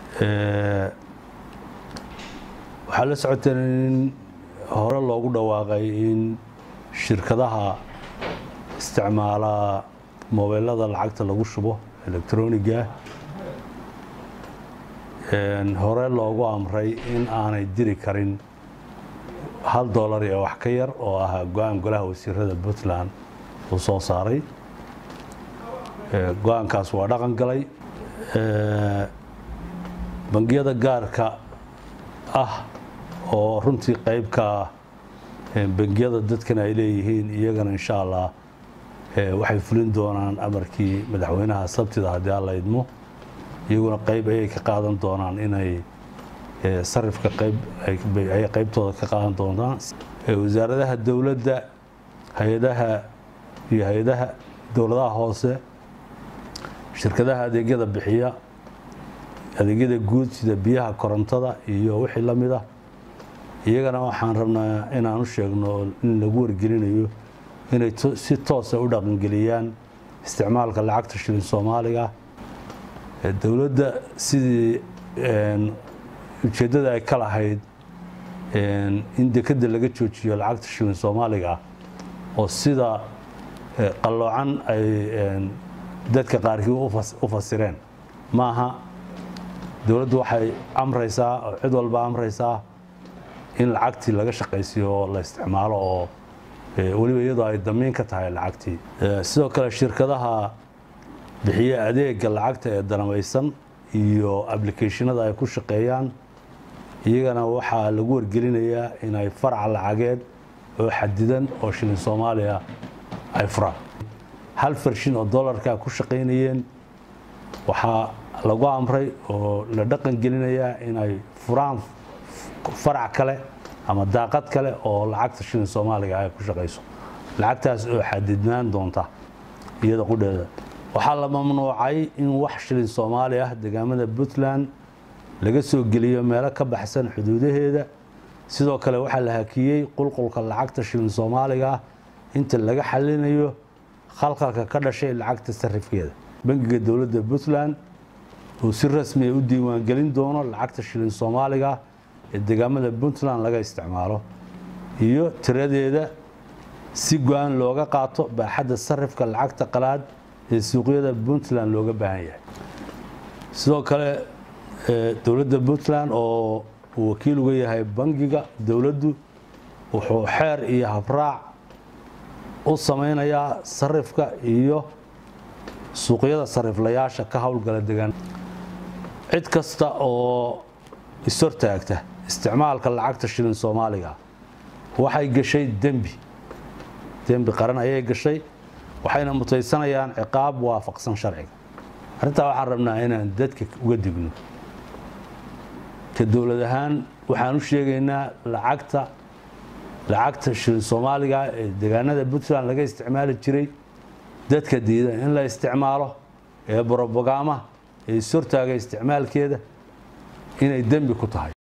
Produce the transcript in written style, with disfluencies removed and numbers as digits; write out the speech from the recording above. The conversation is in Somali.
waxaa la socotay in hore loogu dhawaaqay in shirkadaha isticmaala mobilada lacagta lagu shubo electroniga hore loogu amray in aanay diri karin $1 iyo wax ka yar oo ah go'aan golaha wasiirada Puntland uu soo saaray go'aankaas waa dhaqan galay bangiyada gaarka ah oo runtii qayb ka bangiyada dadkan ay leeyihiin iyagana insha Allah waxay fulin doonaan amarkii madaxweynaha sabtida hadii alla idmo iyaguna qayb ay ka qaadan doonaan inay sarifka qayb ay qaybtooda ka qaadan doonaan wasaaradaha dawladda hay'adaha dawladaha hoose shirkadaha adeegyada bixiya adeegyada guud sida biyaha korontada iyo wixii la mid ah iyagana waxaan rabnaa inaan u sheegno in lagu wargelinayo inay si toos ah u dhaqan galiyaan isticmaalka lacagta shilin Soomaaliga dawladda sidii ujeedada ay ka lahayd in dekada laga joojiyo lacagta shilin Soomaaliga oo sida qaloocan ay dadka qaarkii u fasireen maaha dawladdu waxay amraysaa oo cid walba amraysaa in lacagtii laga shaqaysiyo la isticmaalo oo waliba iyadoo ay damiin ka tahay lacagtii sidoo kale shirkadaha bixiya adeegga lacagta ee danamaysan iyo applicationada ay ku shaqeeyaan iyagana waxaa lagu wargelinayaa in ay farca lacageed oo xadidan oo shilin Soomaaliya ay furaan hal farshin oo dollarka ku shaqeynayeen waxa lagu amray oo la dhaqan gelinayaa in ay furaan farc kale ama daaqad kale oo lacagta shilin Soomaaliga ay ku shaqeyso lacagtaas oo xadidnaan doonta iyada qudheeda waxaa la mamnuucay in wax shilin Soomaali ah deegaamada Puntland laga soo geliyo meelo ka baxsan xuduudaheeda sidoo kale waxaa la hakiyay qulqulka lacagta shilin Soomaaliga inta laga xalinayo khalkhalka ka dhashay lacagta sarifkeeda bangiga dawladda Puntland oo si rasmi ah u diiwaan gelin doono lacagta shilin Soomaaliga ee deegaamada Puntland laga isticmaalo iyo tiradeeda si go'aan looga qaato baaxadda sarifka lacagta qalaad ee suuqyada Puntland looga baahan yahay sidoo kale dawladda Puntland oo wakiil uga yahay bangiga dawladdu wuxuu xeer iyo habraac u sameeyaa sarifka iyo suuqyada sariflayaasha ka hawlgala deegaan cid kasta oo isortaagta isticmaalka lacagta shilin Soomaaliga waxay gashay dambi qaran ayay gashay waxayna mutaysanayaan ciqaab waafaqsan sharciga arinta waxaan rabnaa inaan dadka uga digno ka dawlad ahaan waxaan u sheegaynaa lacagta shilin Soomaaliga ee deegaanada Puntland laga isticmaali jiray dadka diidan in la isticmaalo ee propaganda ee isortaaga isticmaalkeeda inay dambi ku tahay